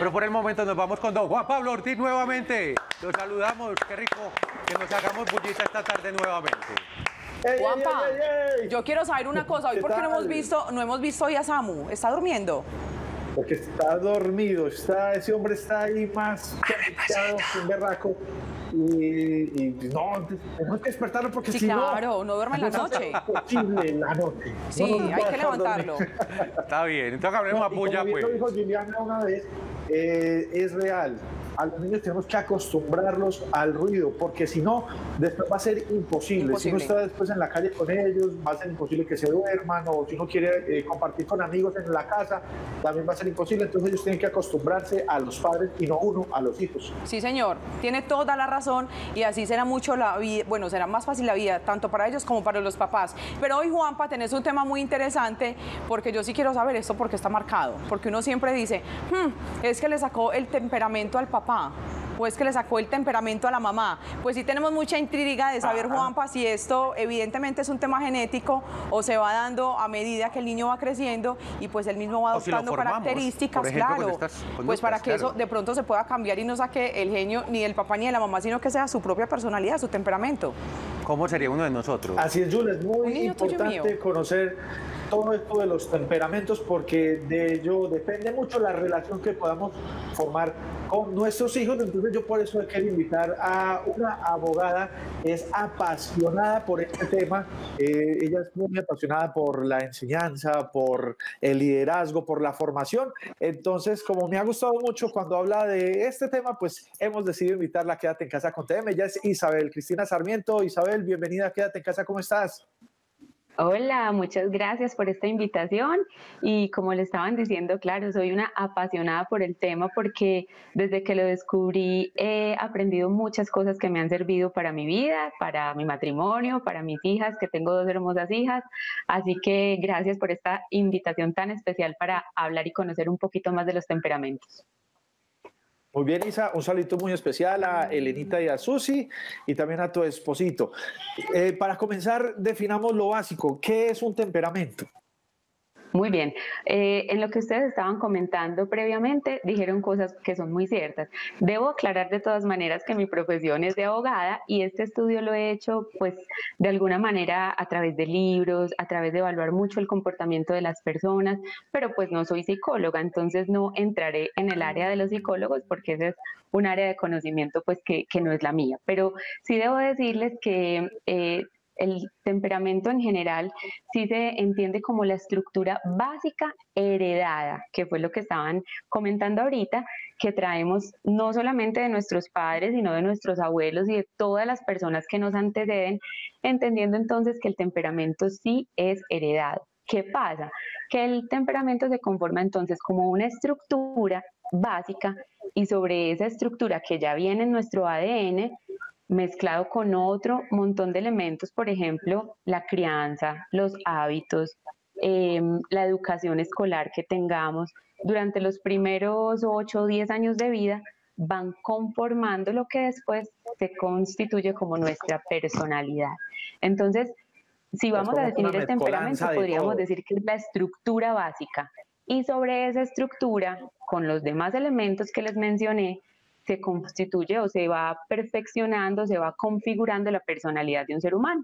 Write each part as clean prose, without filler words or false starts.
Pero por el momento nos vamos con don Juan Pablo Ortiz nuevamente. Los saludamos, qué rico que nos hagamos bullita esta tarde nuevamente. Juanpa, yo quiero saber una cosa. Hoy, ¿por qué no hemos visto hoy a Samu? ¿Está durmiendo? Porque está dormido, ese hombre está ahí más conectado, un berraco. Y no, tenemos que despertarlo porque sí, si claro, no duerme en la noche. Es imposible en la noche. Sí, hay que levantarlo. Está bien, entonces hablemos a puya, pues. Como dijo Juliana una vez, es real. A los niños tenemos que acostumbrarlos al ruido, porque si no, después va a ser imposible. Si uno está después en la calle con ellos, va a ser imposible que se duerman, o si uno quiere compartir con amigos en la casa, también va a ser imposible. Entonces ellos tienen que acostumbrarse a los padres y no uno a los hijos. Sí, señor, tiene toda la razón y así será mucho la vida, bueno, será más fácil la vida, tanto para ellos como para los papás. Pero hoy, Juanpa, tenés un tema muy interesante, porque yo sí quiero saber esto porque está marcado, porque uno siempre dice, es que le sacó el temperamento al papá, o es que le sacó el temperamento a la mamá. Pues sí tenemos mucha intriga de saber, Juanpa, si esto evidentemente es un tema genético o se va dando a medida que el niño va creciendo y pues él mismo va adoptando características, por ejemplo, claro, pues para que eso de pronto se pueda cambiar y no saque el genio ni del papá ni de la mamá, sino que sea su propia personalidad, su temperamento. ¿Cómo sería uno de nosotros? Así es, Jules, es muy importante conocer todo esto de los temperamentos, porque de ello depende mucho la relación que podamos formar con nuestros hijos. Entonces yo por eso quiero invitar a una abogada, es apasionada por este tema. Ella es muy apasionada por la enseñanza, por el liderazgo, por la formación. Entonces, como me ha gustado mucho cuando habla de este tema, pues hemos decidido invitarla a Quédate en Casa con TM. Ella es Isabel Cristina Sarmiento. Isabel, bienvenida a Quédate en Casa, ¿cómo estás? Hola, muchas gracias por esta invitación y como le estaban diciendo, claro, soy una apasionada por el tema porque desde que lo descubrí he aprendido muchas cosas que me han servido para mi vida, para mi matrimonio, para mis hijas, que tengo 2 hermosas hijas, así que gracias por esta invitación tan especial para hablar y conocer un poquito más de los temperamentos. Muy bien, Isa, un saludito muy especial a Elenita y a Susi y también a tu esposito. Para comenzar, definamos lo básico. ¿Qué es un temperamento? Muy bien, en lo que ustedes estaban comentando previamente, dijeron cosas que son muy ciertas. Debo aclarar de todas maneras que mi profesión es de abogada y este estudio lo he hecho pues de alguna manera a través de libros, a través de evaluar mucho el comportamiento de las personas, pero pues no soy psicóloga, entonces no entraré en el área de los psicólogos porque ese es un área de conocimiento pues que no es la mía. Pero sí debo decirles que el temperamento en general sí se entiende como la estructura básica heredada, que fue lo que estaban comentando ahorita, que traemos no solamente de nuestros padres, sino de nuestros abuelos y de todas las personas que nos anteceden, entendiendo entonces que el temperamento sí es heredado. ¿Qué pasa? Que el temperamento se conforma entonces como una estructura básica y sobre esa estructura que ya viene en nuestro ADN, mezclado con otro montón de elementos, por ejemplo, la crianza, los hábitos, la educación escolar que tengamos durante los primeros 8 o 10 años de vida, van conformando lo que después se constituye como nuestra personalidad. Entonces, si vamos a definir el temperamento, podríamos decir que es la estructura básica. Y sobre esa estructura, con los demás elementos que les mencioné, se constituye o se va perfeccionando, se va configurando la personalidad de un ser humano.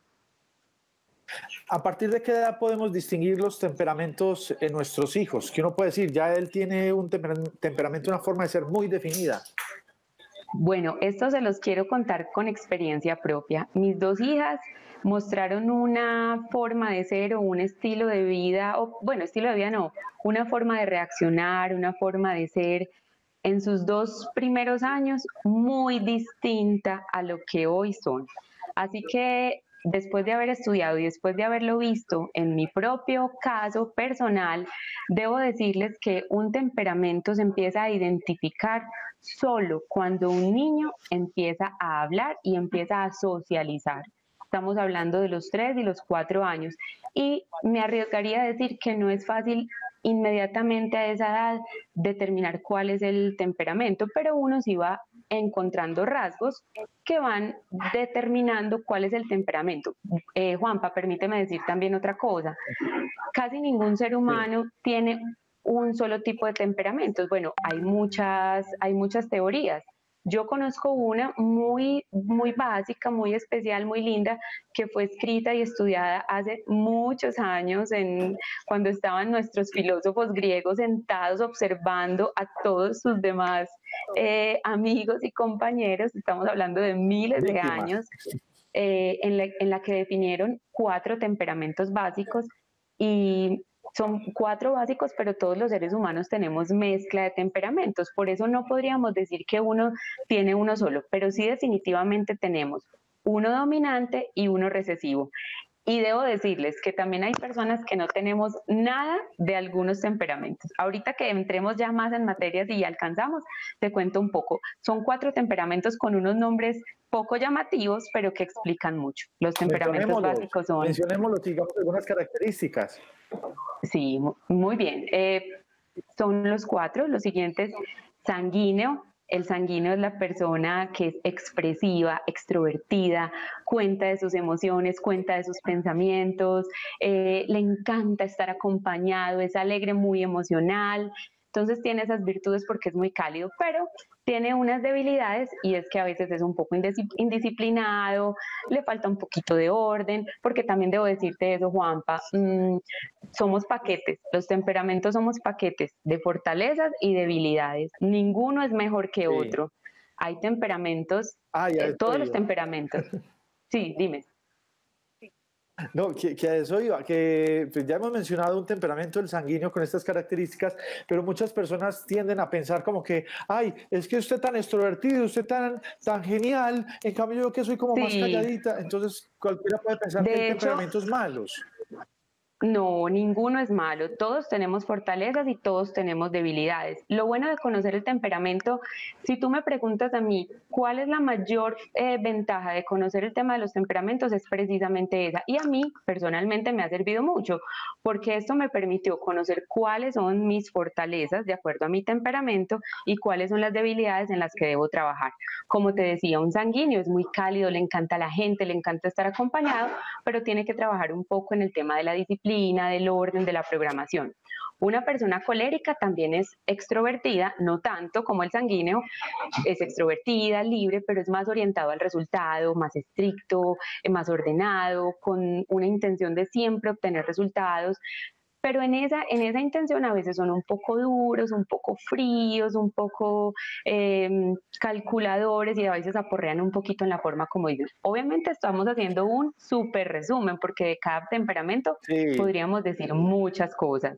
¿A partir de qué edad podemos distinguir los temperamentos en nuestros hijos? Que uno puede decir, ya él tiene un temperamento, una forma de ser muy definida. Bueno, esto se los quiero contar con experiencia propia. Mis 2 hijas mostraron una forma de ser o un estilo de vida, o bueno, estilo de vida no, una forma de reaccionar, una forma de ser en sus 2 primeros años muy distinta a lo que hoy son. Así que después de haber estudiado y después de haberlo visto en mi propio caso personal, debo decirles que un temperamento se empieza a identificar solo cuando un niño empieza a hablar y empieza a socializar. Estamos hablando de los 3 y los 4 años. Y me arriesgaría a decir que no es fácil inmediatamente a esa edad determinar cuál es el temperamento, pero uno sí va encontrando rasgos que van determinando cuál es el temperamento. Juanpa, permíteme decir también otra cosa. Casi ningún ser humano tiene un solo tipo de temperamentos. Bueno, hay muchas teorías. Yo conozco una muy básica, muy especial, muy linda, que fue escrita y estudiada hace muchos años, cuando estaban nuestros filósofos griegos sentados observando a todos sus demás amigos y compañeros. Estamos hablando de miles de años, en la que definieron 4 temperamentos básicos, y son 4 básicos, pero todos los seres humanos tenemos mezcla de temperamentos. Por eso no podríamos decir que uno tiene uno solo, pero sí definitivamente tenemos uno dominante y uno recesivo. Y debo decirles que también hay personas que no tenemos nada de algunos temperamentos. Ahorita que entremos ya más en materias y alcanzamos, te cuento un poco. Son 4 temperamentos con unos nombres poco llamativos, pero que explican mucho. Los temperamentos básicos son... Mencionémoslos, digamos, algunas características. Sí, muy bien. Son los 4, los siguientes: sanguíneo. El sanguíneo es la persona que es expresiva, extrovertida, cuenta de sus emociones, cuenta de sus pensamientos, le encanta estar acompañado, es alegre, muy emocional. Entonces tiene esas virtudes porque es muy cálido, pero tiene unas debilidades, y es que a veces es un poco indisciplinado, le falta un poquito de orden, porque también debo decirte eso, Juanpa, somos paquetes, los temperamentos somos paquetes de fortalezas y debilidades, ninguno es mejor que otro. Hay temperamentos, todos los temperamentos. Sí, dime. No, que a eso iba, que pues ya hemos mencionado un temperamento, el sanguíneo, con estas características, pero muchas personas tienden a pensar como que, ay, es que usted tan extrovertido, usted tan genial, en cambio yo que soy como más calladita, entonces cualquiera puede pensar que hay temperamentos malos. No, ninguno es malo, todos tenemos fortalezas y todos tenemos debilidades. Lo bueno de conocer el temperamento, si tú me preguntas a mí cuál es la mayor ventaja de conocer el tema de los temperamentos, es precisamente esa. Y a mí personalmente me ha servido mucho, porque esto me permitió conocer cuáles son mis fortalezas de acuerdo a mi temperamento y cuáles son las debilidades en las que debo trabajar. Como te decía, un sanguíneo es muy cálido, le encanta a la gente, le encanta estar acompañado, pero tiene que trabajar un poco en el tema de la disciplina, del orden, de la programación. Una persona colérica también es extrovertida, no tanto como el sanguíneo, es extrovertida, libre, pero es más orientado al resultado, más estricto, más ordenado, con una intención de siempre obtener resultados. Pero en esa intención a veces son un poco duros, un poco fríos, un poco calculadores, y a veces aporrean un poquito en la forma como dicen. Obviamente estamos haciendo un súper resumen, porque de cada temperamento podríamos decir muchas cosas.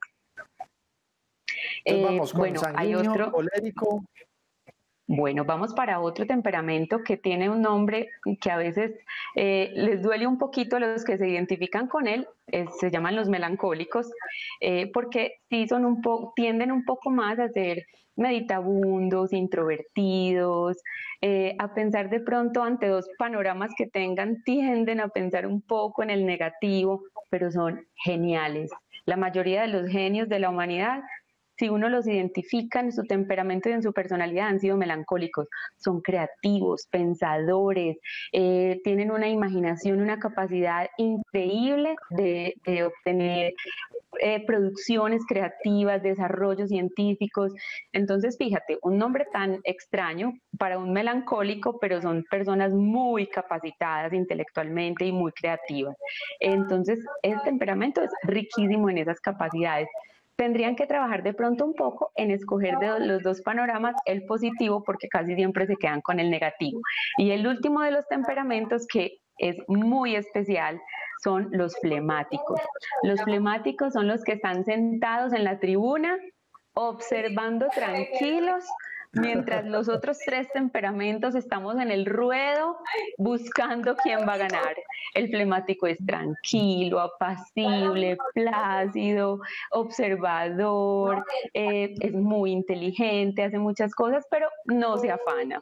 Vamos con sanguíneo, hay otro, colérico. Bueno, vamos para otro temperamento que tiene un nombre que a veces les duele un poquito a los que se identifican con él, se llaman los melancólicos, porque sí tienden un poco más a ser meditabundos, introvertidos, a pensar de pronto ante 2 panoramas que tengan, tienden a pensar un poco en el negativo, pero son geniales. La mayoría de los genios de la humanidad, si uno los identifica en su temperamento y en su personalidad, han sido melancólicos. Son creativos, pensadores, tienen una imaginación, una capacidad increíble de obtener producciones creativas, desarrollos científicos. Entonces, fíjate, un nombre tan extraño para un melancólico, pero son personas muy capacitadas intelectualmente y muy creativas. Entonces, el temperamento es riquísimo en esas capacidades. Tendrían que trabajar de pronto un poco en escoger de los 2 panoramas el positivo, porque casi siempre se quedan con el negativo. Y el último de los temperamentos, que es muy especial, son los flemáticos. Los flemáticos son los que están sentados en la tribuna observando tranquilos, mientras los otros 3 temperamentos estamos en el ruedo buscando quién va a ganar. El flemático es tranquilo, apacible, plácido, observador, es muy inteligente, hace muchas cosas, pero no se afana,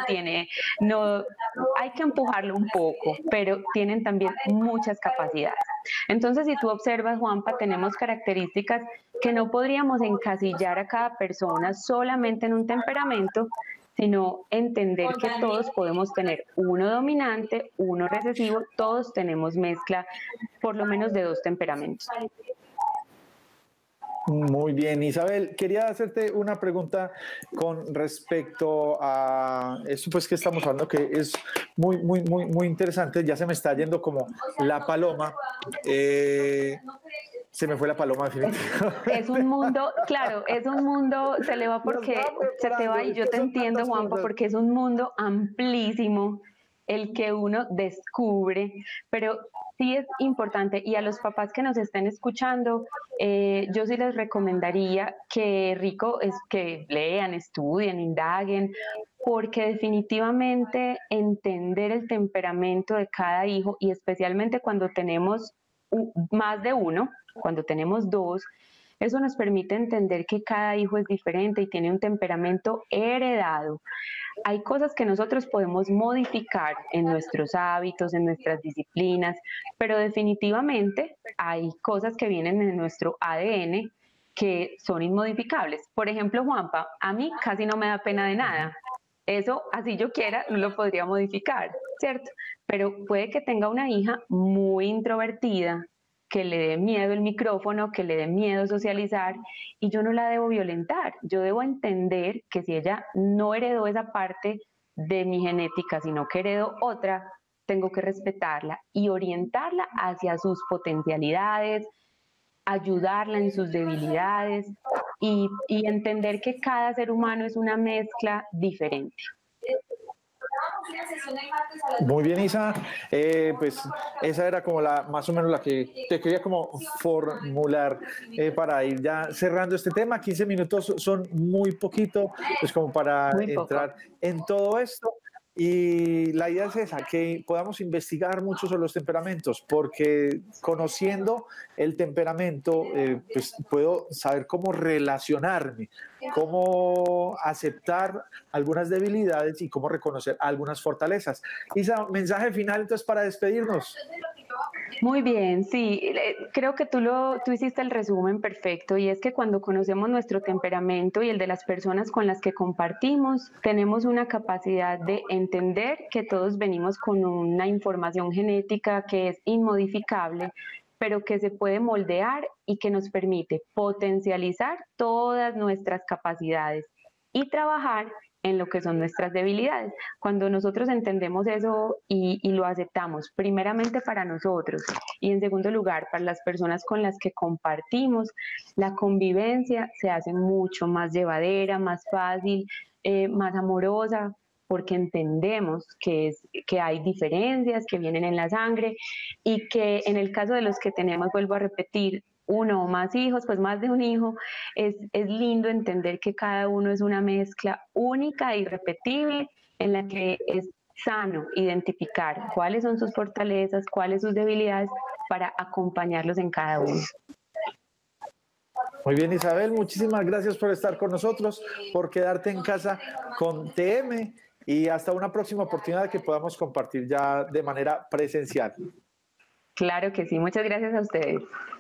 hay que empujarlo un poco, pero tienen también muchas capacidades. Entonces, si tú observas, Juanpa, tenemos características que no podríamos encasillar a cada persona solamente en un temperamento, sino entender que todos podemos tener uno dominante, uno recesivo, todos tenemos mezcla por lo menos de 2 temperamentos. Muy bien, Isabel, quería hacerte una pregunta con respecto a esto pues que estamos hablando, que es muy interesante. Ya se me está yendo como la paloma. Se me fue la paloma definitivamente. Es un mundo, claro, es un mundo, se le va porque se te va, y yo te entiendo, Juanpa, porque es un mundo amplísimo el que uno descubre, pero sí es importante, y a los papás que nos estén escuchando, yo sí les recomendaría que rico es que lean, estudien, indaguen, porque definitivamente entender el temperamento de cada hijo, y especialmente cuando tenemos más de uno, cuando tenemos dos, eso nos permite entender que cada hijo es diferente y tiene un temperamento heredado. Hay cosas que nosotros podemos modificar en nuestros hábitos, en nuestras disciplinas, pero definitivamente hay cosas que vienen en nuestro ADN que son inmodificables. Por ejemplo, Juanpa, a mí casi no me da pena de nada. Eso, así yo quiera, no lo podría modificar, ¿cierto? Pero puede que tenga una hija muy introvertida, que le dé miedo el micrófono, que le dé miedo socializar, y yo no la debo violentar. Yo debo entender que si ella no heredó esa parte de mi genética, sino que heredó otra, tengo que respetarla y orientarla hacia sus potencialidades, ayudarla en sus debilidades y entender que cada ser humano es una mezcla diferente. Muy bien, Isa. Pues esa era como más o menos la que te quería como formular para ir ya cerrando este tema. 15 minutos son muy poquito, pues como para entrar en todo esto. Y la idea es esa, que podamos investigar mucho sobre los temperamentos, porque conociendo el temperamento, pues puedo saber cómo relacionarme, cómo aceptar algunas debilidades y cómo reconocer algunas fortalezas. Isa, mensaje final entonces para despedirnos. Muy bien, sí, creo que tú hiciste el resumen perfecto, y es que cuando conocemos nuestro temperamento y el de las personas con las que compartimos, tenemos una capacidad de entender que todos venimos con una información genética que es inmodificable, pero que se puede moldear y que nos permite potencializar todas nuestras capacidades y trabajar en lo que son nuestras debilidades. Cuando nosotros entendemos eso y lo aceptamos, primeramente para nosotros y en segundo lugar para las personas con las que compartimos, la convivencia se hace mucho más llevadera, más fácil, más amorosa, porque entendemos que hay diferencias que vienen en la sangre y que en el caso de los que tenemos, vuelvo a repetir, uno o más hijos, pues más de un hijo, es lindo entender que cada uno es una mezcla única e irrepetible en la que es sano identificar cuáles son sus fortalezas, cuáles sus debilidades para acompañarlos en cada uno. Muy bien, Isabel, muchísimas gracias por estar con nosotros, por quedarte en casa con TM, y hasta una próxima oportunidad que podamos compartir ya de manera presencial. Claro que sí, muchas gracias a ustedes.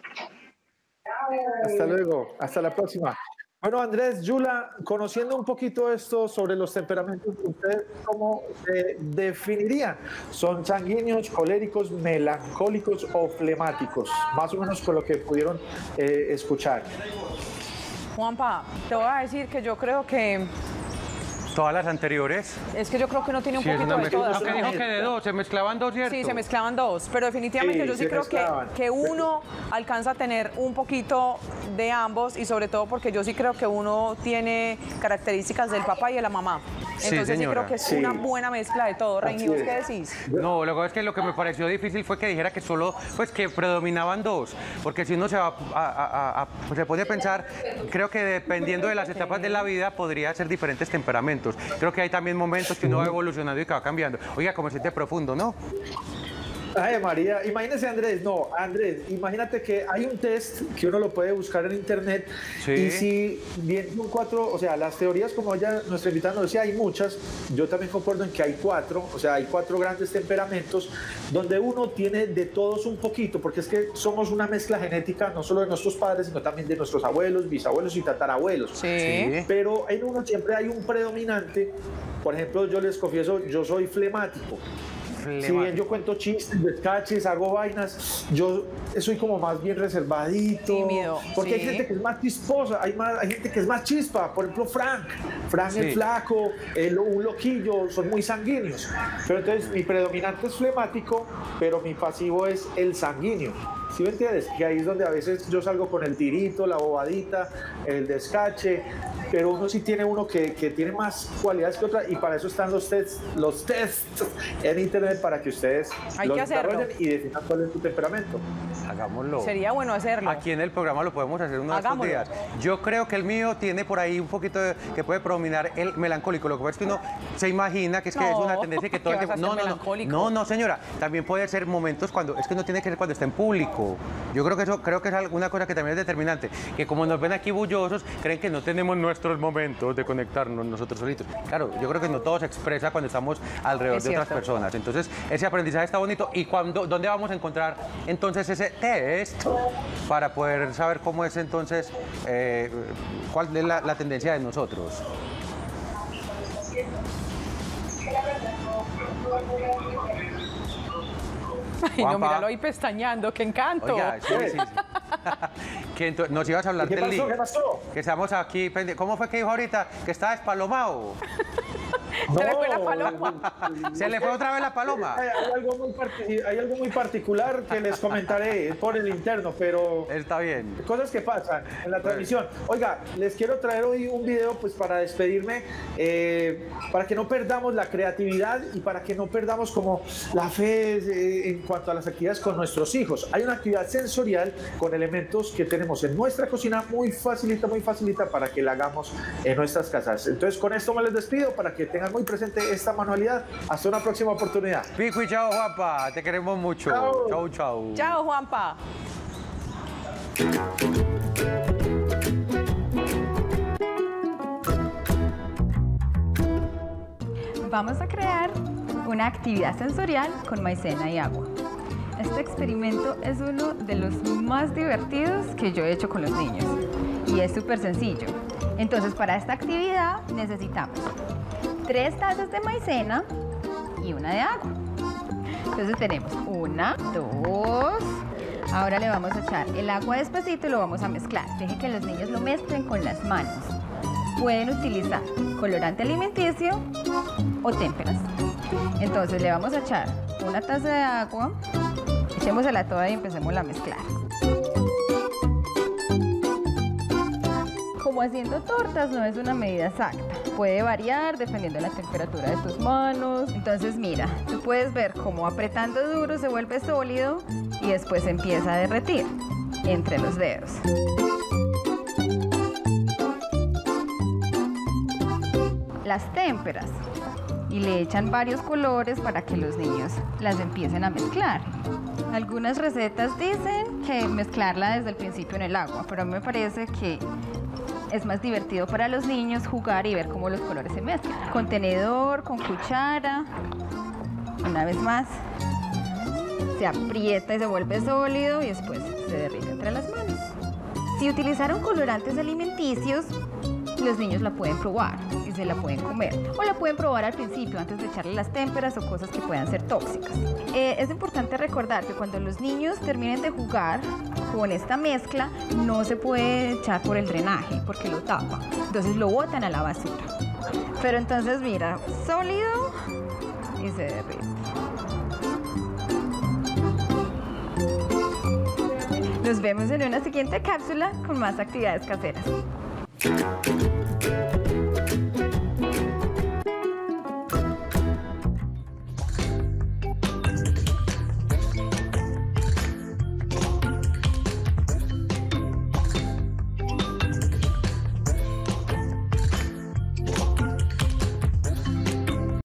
Hasta luego, hasta la próxima. Bueno, Andrés, Yula, conociendo un poquito esto sobre los temperamentos, ¿ustedes cómo se definirían? ¿Son sanguíneos, coléricos, melancólicos o flemáticos? Más o menos con lo que pudieron escuchar. Juanpa, te voy a decir que yo creo que... Todas las anteriores. Es que yo creo que uno tiene un poquito de todas. Aunque dijo que de dos, se mezclaban dos, ¿cierto? Sí, se mezclaban dos, pero definitivamente yo sí creo que uno alcanza a tener un poquito de ambos, y sobre todo porque yo sí creo que uno tiene características del papá y de la mamá. Entonces sí creo que es una buena mezcla de todo. Reini, ¿vos qué decís? No, lo que es que lo que me pareció difícil fue que dijera que solo, pues que predominaban dos, porque si uno se va se puede pensar, creo que dependiendo de las etapas de la vida podría ser diferentes temperamentos. Creo que hay también momentos que uno va evolucionando y que va cambiando. Oiga, como siente profundo, ¿no? Ay, María, imagínese, Andrés, imagínate que hay un test que uno lo puede buscar en internet, y si bien son 4, o sea, las teorías, como ya nuestra invitada nos decía, hay muchas, yo también concuerdo en que hay 4, o sea, hay 4 grandes temperamentos, donde uno tiene de todos un poquito, porque es que somos una mezcla genética, no solo de nuestros padres, sino también de nuestros abuelos, bisabuelos y tatarabuelos. Sí. Pero en uno siempre hay un predominante. Por ejemplo, yo les confieso, yo soy flemático. Si bien yo cuento chistes, descaches, hago vainas, yo soy como más bien reservadito. Tímido. Porque hay gente que es más chisposa, hay gente que es más chispa. Por ejemplo, Frank el flaco, un loquillo, son muy sanguíneos. Pero entonces mi predominante es flemático, pero mi pasivo es el sanguíneo. ¿Sí me entiendes? Que ahí es donde a veces yo salgo con el tirito, la bobadita, el descache, pero uno sí tiene uno que tiene más cualidades que otra, y para eso están los tests en internet para que ustedes los desarrollen y definan cuál es tu temperamento. Hagámoslo. Sería bueno hacerlo. Aquí en el programa lo podemos hacer uno de estos días. Yo creo que el mío tiene por ahí un poquito que puede predominar el melancólico. Lo que pasa es que uno se imagina que es una tendencia que todo el tiempo. No, señora. También puede ser momentos cuando, es que no tiene que ser cuando está en público. Yo creo que es una cosa que también es determinante, que como nos ven aquí bullosos, creen que no tenemos nuestros momentos de conectarnos nosotros solitos. Claro, yo creo que no todo se expresa cuando estamos alrededor de otras personas. Entonces, ese aprendizaje está bonito. ¿Y dónde vamos a encontrar entonces ese test para poder saber cómo es entonces, cuál es la tendencia de nosotros? Ay, no, míralo ahí pestañeando, qué encanto. Oiga, sí. Que nos ibas a hablar del libro. ¿Qué pasó? Que estamos aquí pendientes. ¿Cómo fue que dijo ahorita? Que estaba despalomado. Se le fue la paloma. Se le fue otra vez la paloma. Hay algo muy particular que les comentaré por el interno, pero... Está bien. Cosas que pasan en la transmisión. Oiga, les quiero traer hoy un video pues para despedirme, para que no perdamos la creatividad y para que no perdamos como la fe en cuanto a las actividades con nuestros hijos. Hay una actividad sensorial con elementos que tenemos en nuestra cocina muy facilita para que la hagamos en nuestras casas. Entonces con esto me les despido para que tengan muy presente esta manualidad. Hasta una próxima oportunidad. Pico y chao, Juanpa. Te queremos mucho. Chao. Chao, Juanpa. Vamos a crear una actividad sensorial con maicena y agua. Este experimento es uno de los más divertidos que yo he hecho con los niños y es súper sencillo. Entonces, para esta actividad necesitamos 3 tazas de maicena y una de agua. Entonces tenemos 1, 2. Ahora le vamos a echar el agua despacito y lo vamos a mezclar. Dejen que los niños lo mezclen con las manos. Pueden utilizar colorante alimenticio o témperas. Entonces le vamos a echar 1 taza de agua, echémosela toda y empecemos a mezclar. Como haciendo tortas no es una medida exacta, puede variar dependiendo de la temperatura de tus manos. Entonces mira, tú puedes ver cómo apretando duro se vuelve sólido y después empieza a derretir entre los dedos. Las témperas, y le echan varios colores para que los niños las empiecen a mezclar. Algunas recetas dicen que mezclarla desde el principio en el agua, pero a mí me parece que es más divertido para los niños jugar y ver cómo los colores se mezclan. Con tenedor, con cuchara, una vez más, se aprieta y se vuelve sólido y después se derrite entre las manos. Si utilizaron colorantes alimenticios, los niños la pueden probar y se la pueden comer. O la pueden probar al principio antes de echarle las témperas o cosas que puedan ser tóxicas. Es importante recordar que cuando los niños terminen de jugar con esta mezcla, no se puede echar por el drenaje porque lo tapa. Entonces lo botan a la basura. Pero entonces mira, sólido y se derrite. Nos vemos en una siguiente cápsula con más actividades caseras.